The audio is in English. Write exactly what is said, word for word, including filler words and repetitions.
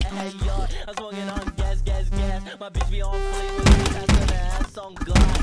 Hey yo, I'm smoking on gas, gas, gas. My bitch be on fleek with the ass on the ass on God.